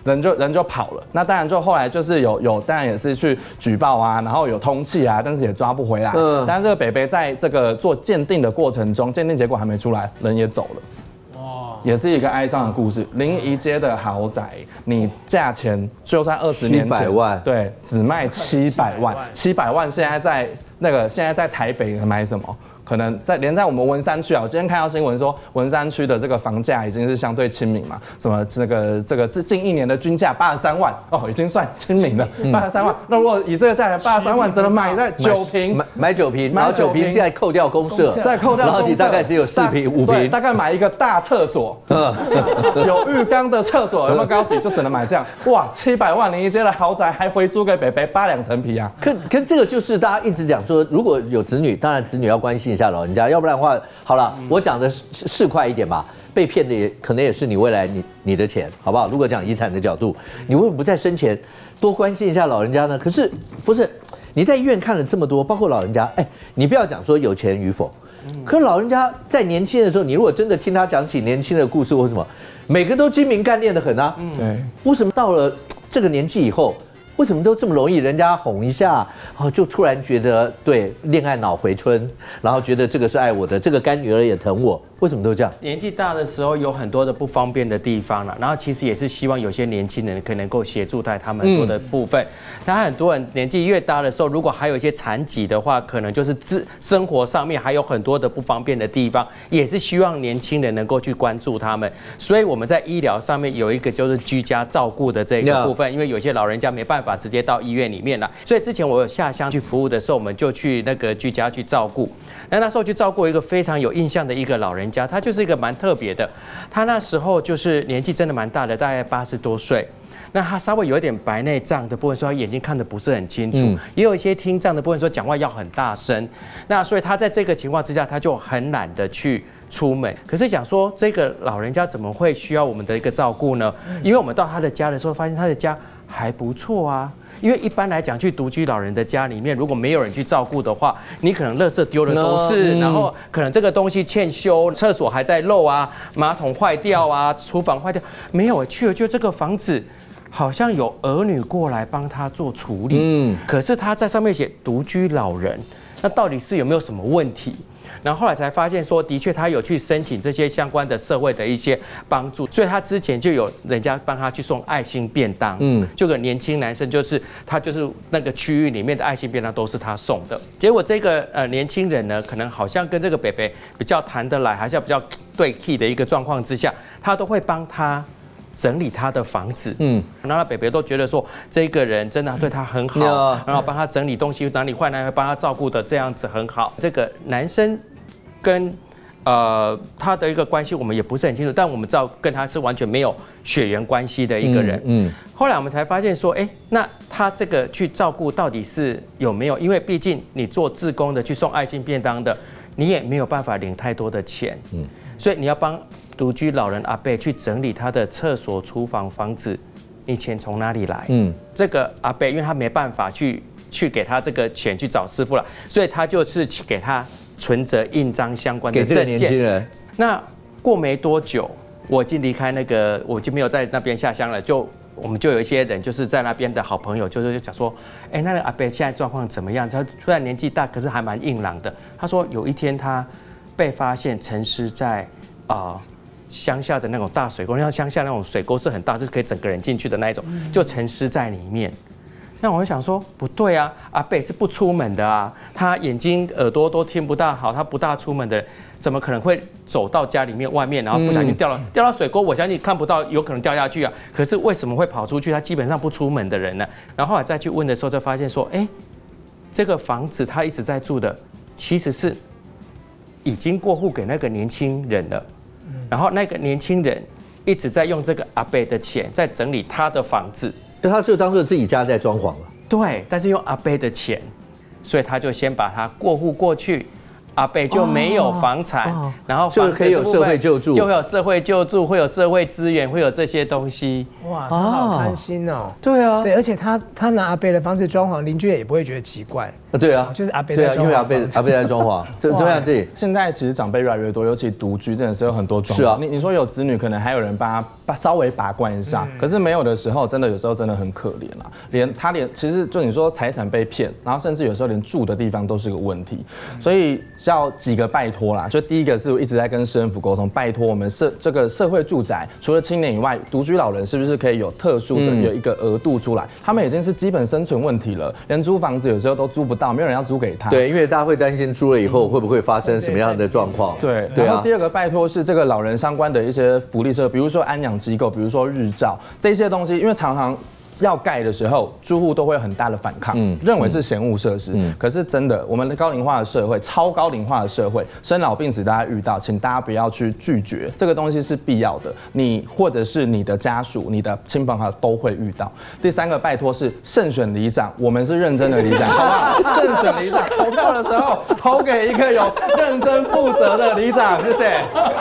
人就人就跑了。那当然就后来就是有有，当然也是去举报啊，然后有通缉啊，但是也抓不回来。嗯，但是这个北北在这个做鉴定的过程中，鉴定结果还没出来，人也走了。也是一个哀伤的故事。临沂街的豪宅，你价钱就算二十年前， 七百万， 对，只卖七百万，七百万现在在那个现在在台北买什么？可能在连在我们文山区啊，我今天看到新闻说，文山区的这个房价已经是相对亲民嘛，什么这个这个近一年的均价八十三万哦，已经算亲民了，八十三万。那如果以这个价钱八十三万，只能买在九坪， 买买九坪，然后九坪再扣掉公社， 再扣掉， 然后你大概只有四坪五坪， 大概买一个大厕所，有浴缸的厕所，有没有高级？就只能买这样。哇，七百万临沂街的豪宅还回租给北北八两层皮啊！ 可可这个就是大家一直讲说，如果有子女，当然子女要关心一下老人家，要不然的话，好了，嗯、我讲的市侩一点吧，被骗的也可能也是你未来你你的钱，好不好？如果讲遗产的角度，你为什么不在生前多关心一下老人家呢？可是不是你在医院看了这么多，包括老人家，哎，你不要讲说有钱与否，可是老人家在年轻的时候，你如果真的听他讲起年轻的故事或什么，每个都精明干练的很啊， 对， 为什么到了这个年纪以后？为什么都这么容易？人家哄一下，然后就突然觉得对恋爱脑回春，然后觉得这个是爱我的，这个干女儿也疼我，为什么都这样？ 年纪大的时候有很多的不方便的地方了，然后其实也是希望有些年轻人可能够协助在他们很多的部分。那、嗯、很多人年纪越大的时候，如果还有一些残疾的话，可能就是自生活上面还有很多的不方便的地方，也是希望年轻人能够去关注他们。所以我们在医疗上面有一个就是居家照顾的这个部分，因为有些老人家没办法直接到医院里面了，所以之前我有下乡去服务的时候，我们就去那个居家去照顾。那那时候去照顾一个非常有印象的一个老人家，他就是一个蛮特别的，他那时候就是年纪真的蛮大的，大概八十多岁。那他稍微有一点白内障的部分，说他眼睛看得不是很清楚，嗯、也有一些听障的部分，说讲话要很大声。那所以他在这个情况之下，他就很懒得去出门。可是想说，这个老人家怎么会需要我们的一个照顾呢？因为我们到他的家的时候，发现他的家还不错啊。因为一般来讲，去独居老人的家里面，如果没有人去照顾的话，你可能垃圾丢的都是， no, 然后可能这个东西欠修，厕所还在漏啊，马桶坏掉啊，厨房坏掉，没有去了就这个房子。好像有儿女过来帮他做处理，嗯，可是他在上面写独居老人，那到底是有没有什么问题？然后后来才发现说，的确他有去申请这些相关的社会的一些帮助，所以他之前就有人家帮他去送爱心便当，嗯，就个年轻男生，就是他就是那个区域里面的爱心便当都是他送的。结果这个呃年轻人呢，可能好像跟这个北北比较谈得来，还是比较对 key 的一个状况之下，他都会帮他整理他的房子，嗯，然后北北都觉得说这个人真的对他很好，嗯、然后帮他整理东西，哪里坏哪里帮他照顾的这样子很好。这个男生跟呃他的一个关系我们也不是很清楚，但我们知道跟他是完全没有血缘关系的一个人。嗯，嗯后来我们才发现说，哎，那他这个去照顾到底是有没有？因为毕竟你做志工的去送爱心便当的，你也没有办法领太多的钱，嗯，所以你要帮独居老人阿伯去整理他的厕所、厨房、房子，你钱从哪里来？嗯，这个阿伯因为他没办法去去给他这个钱去找师傅了，所以他就是给他存折、印章相关的证件。 给这个年轻人。 那过没多久，我已经离开那个，我就没有在那边下乡了，就。我们就有一些人就是在那边的好朋友，就是讲说，哎，那个阿伯现在状况怎么样？他虽然年纪大，可是还蛮硬朗的。他说有一天他被发现沉尸在啊。呃乡下的那种大水沟，像乡下那种水沟是很大，是可以整个人进去的那一种，就沉尸在里面。那我就想说，不对啊，阿伯是不出门的啊，他眼睛、耳朵都听不大好，他不大出门的人，怎么可能会走到家里面外面，然后不小心掉了、嗯、掉到水沟？我相信看不到，有可能掉下去啊。可是为什么会跑出去？他基本上不出门的人呢？然后后来再去问的时候，就发现说，哎，这个房子他一直在住的，其实是已经过户给那个年轻人了。然后那个年轻人一直在用这个阿伯的钱在整理他的房子， 就他就当做自己家在装潢了。 对，但是用阿伯的钱，所以他就先把他过户过去，阿伯就没有房产，哦哦、然后就可以有社会救助， 就会有社会救助，会有社会资源，会有这些东西。 哇，他好贪心哦。 对啊， 对，而且他他拿阿伯的房子装潢，邻居也不会觉得奇怪。 对啊， 就是阿伯对啊， 在装潢， 因为阿伯阿伯在装潢，这这样这里。 现在其实长辈越来越多，尤其独居真的是有很多状况。 是啊， 你你说有子女，可能还有人帮他把稍微把关一下，可是没有的时候，真的有时候真的很可怜啊。连他连其实就你说财产被骗，然后甚至有时候连住的地方都是个问题，所以要几个拜托啦。就第一个是我一直在跟市政府沟通，拜托我们社这个社会住宅，除了青年以外，独居老人是不是可以有特殊的有一个额度出来？他们已经是基本生存问题了，连租房子有时候都租不到，没有人要租给他。 对，因为大家会担心租了以后会不会发生什么样的状况。 对，然后第二个拜托是这个老人相关的一些福利社，比如说安养机构，比如说日照这些东西，因为常常要盖的时候，住户都会有很大的反抗，嗯，认为是嫌恶设施。嗯，可是真的，我们的高龄化的社会，超高龄化的社会，生老病死大家遇到，请大家不要去拒绝，这个东西是必要的。你或者是你的家属、你的亲朋好友都会遇到。第三个，拜托是慎选里长，我们是认真的里长，好不好？慎选里长，投票的时候投给一个有认真负责的里长，谢谢。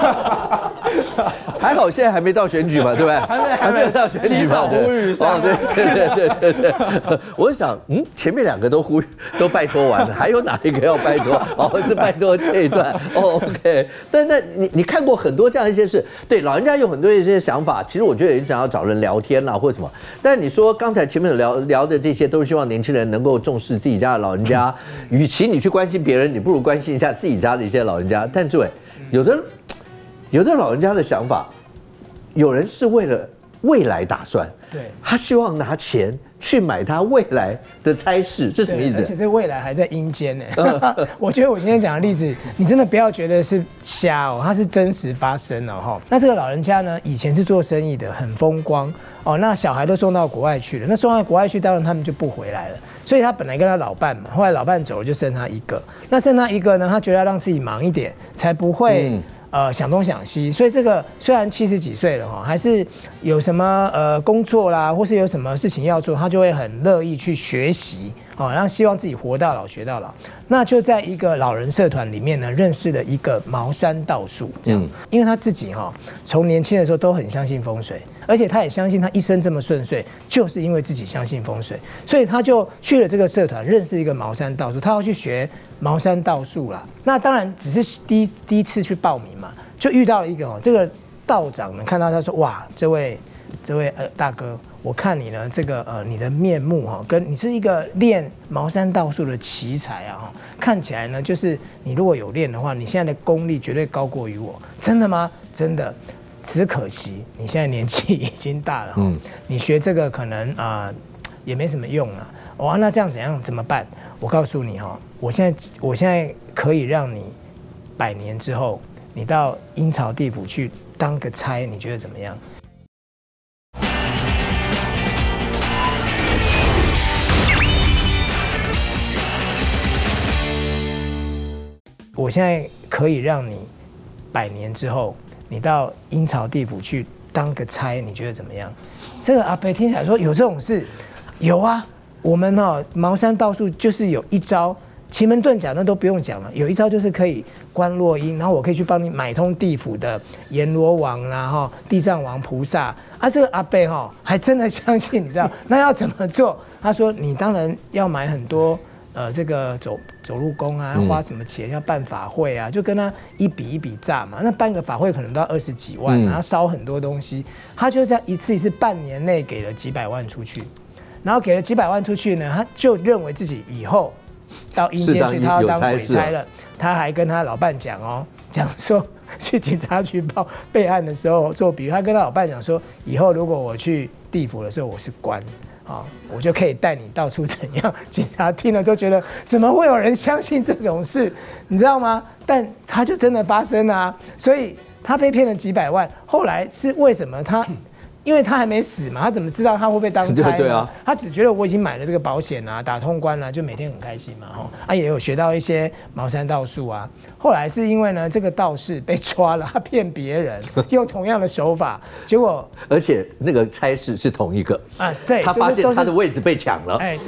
还好现在还没到选举嘛，对不对？还没还没有到选举嘛， 呼吁一下。 对对对对对对。我想，嗯，前面两个都呼都拜托完了，还有哪一个要拜托？哦，是拜托这一段。哦 ，OK。但那你你看过很多这样一些事，对，老人家有很多一些想法，其实我觉得也是想要找人聊天啦，或者什么。但你说刚才前面聊聊的这些，都是希望年轻人能够重视自己家的老人家。与其你去关心别人，你不如关心一下自己家的一些老人家。但志伟，有的有的老人家的想法。有人是为了未来打算， 对， 他希望拿钱去买他未来的差事，这什么意思？ 而且这未来还在阴间呢。我觉得我今天讲的例子，你真的不要觉得是瞎哦，它是真实发生的哈。那这个老人家呢，以前是做生意的，很风光哦。那小孩都送到国外去了，那送到国外去，当然他们就不回来了。所以他本来跟他老伴嘛，后来老伴走了，就剩他一个。那剩他一个呢，他觉得要让自己忙一点，才不会。嗯呃，想东想西，所以这个虽然七十几岁了哈，还是有什么呃工作啦，或是有什么事情要做，他就会很乐意去学习哦，然后希望自己活到老学到老。那就在一个老人社团里面呢，认识了一个茅山道术，这样，嗯、因为他自己哈从年轻的时候都很相信风水，而且他也相信他一生这么顺遂，就是因为自己相信风水，所以他就去了这个社团，认识一个茅山道术，他要去学茅山道术啦。那当然只是第一第一次去报名嘛，就遇到了一个哦，这个道长呢看到他说，哇，这位这位呃大哥，我看你呢这个呃你的面目哈，跟你是一个练茅山道术的奇才啊哈，看起来呢就是你如果有练的话，你现在的功力绝对高过于我，真的吗？真的。只可惜你现在年纪已经大了，嗯，你学这个可能啊、呃、也没什么用了。哇，那这样怎样怎么办？我告诉你哈，我现在我现在可以让你百年之后，你到阴曹地府去当个差，你觉得怎么样？我现在可以让你百年之后。你到阴曹地府去当个差，你觉得怎么样？这个阿伯听起来说有这种事，有啊。我们哦，茅山道术就是有一招，奇门遁甲那都不用讲了，有一招就是可以观落阴，然后我可以去帮你买通地府的阎罗王啦、哈地藏王菩萨啊。这个阿伯哈还真的相信，你知道？那要怎么做？他说你当然要买很多。呃，这个走走路工啊，要花什么钱？要办法会啊，就跟他一笔一笔炸嘛。那办个法会可能都要二十几万，然后烧很多东西。他就这样一次一次，半年内给了几百万出去，然后给了几百万出去呢，他就认为自己以后到阴间去，他要当鬼差了。他还跟他老伴讲哦，讲说去警察局报备案的时候做笔录，他跟他老伴讲说，以后如果我去地府的时候，我是官。啊，我就可以带你到处怎样？警察听了都觉得怎么会有人相信这种事，你知道吗？但他就真的发生啊，所以他被骗了几百万。后来是为什么他？因为他还没死嘛，他怎么知道他会不会当差呢？对啊，他只觉得我已经买了这个保险啊，打通关了、啊，就每天很开心嘛，哈啊也有学到一些茅山道术啊。后来是因为呢，这个道士被抓了，他骗别人，用同样的手法，结果而且那个差事是同一个啊，对，他发现他的位置被抢了，哎，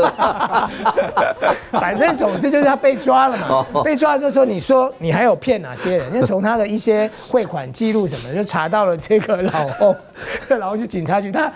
反正总之就是他被抓了嘛，被抓了之后说，你说你还有骗哪些人？就从他的一些汇款记录什么，就查到了这个老翁。老翁去警察局，他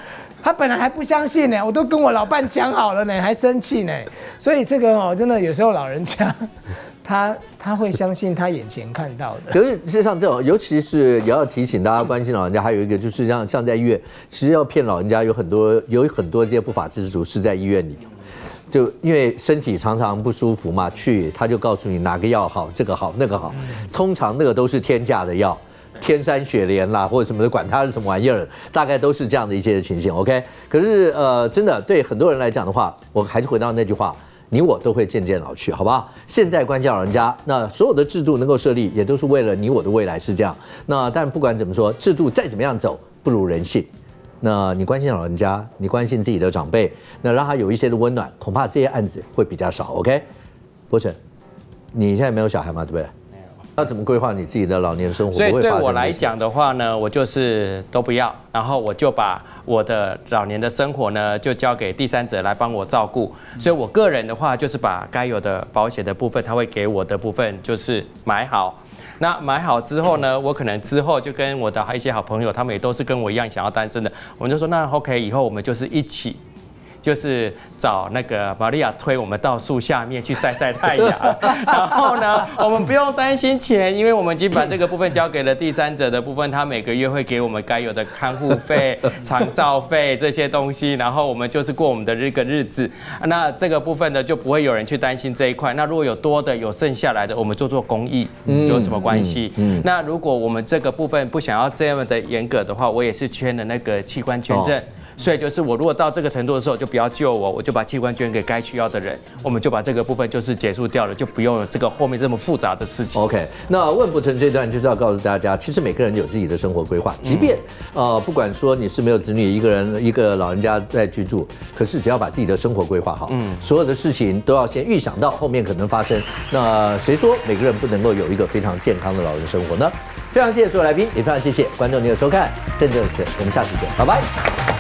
他本来还不相信呢，我都跟我老伴讲好了呢，还生气呢。所以这个哦，真的有时候老人家。他他会相信他眼前看到的。 可是事实上，这种尤其是也要提醒大家关心老人家，还有一个就是像像在医院，其实要骗老人家有很多有很多这些不法之徒是在医院里，就因为身体常常不舒服嘛，去他就告诉你哪个药好，这个好那个好，通常那个都是天价的药。天山雪莲啦，或者什么的，管它是什么玩意儿，大概都是这样的一些情形。OK， 可是呃，真的对很多人来讲的话，我还是回到那句话。你我都会渐渐老去，好不好？现在关心老人家，那所有的制度能够设立，也都是为了你我的未来，是这样。那但不管怎么说，制度再怎么样走，不如人性。那你关心老人家，你关心自己的长辈，那让他有一些的温暖，恐怕这些案子会比较少。OK， 柏成，你现在没有小孩吗？对不对？没有。要怎么规划你自己的老年生活？ 所以对我来讲的话呢，我就是都不要，然后我就把我的老年的生活呢，就交给第三者来帮我照顾。所以我个人的话，就是把该有的保险的部分，他会给我的部分，就是买好。那买好之后呢，我可能之后就跟我的一些好朋友，他们也都是跟我一样想要单身的，我们就说那 OK， 以后我们就是一起。就是找那个玛利亚推我们到树下面去晒晒太阳，然后呢，我们不用担心钱，因为我们已经把这个部分交给了第三者的部分，他每个月会给我们该有的看护费、长照费这些东西，然后我们就是过我们的这个日子。那这个部分呢，就不会有人去担心这一块。那如果有多的、有剩下来的，我们做做公益，有什么关系？嗯嗯嗯、那如果我们这个部分不想要这么的严格的话，我也是签了那个器官捐赠。哦，所以就是我如果到这个程度的时候，就不要救我，我就把器官捐给该需要的人，我们就把这个部分就是结束掉了，就不用了这个后面这么复杂的事情。 OK， 那问不成这段就是要告诉大家，其实每个人有自己的生活规划，即便、嗯、呃不管说你是没有子女，一个人一个老人家在居住，可是只要把自己的生活规划好，嗯，所有的事情都要先预想到后面可能发生。那谁说每个人不能够有一个非常健康的老人生活呢？非常谢谢所有来宾，也非常谢谢观众您的收看，郑正是我们下次见，拜拜。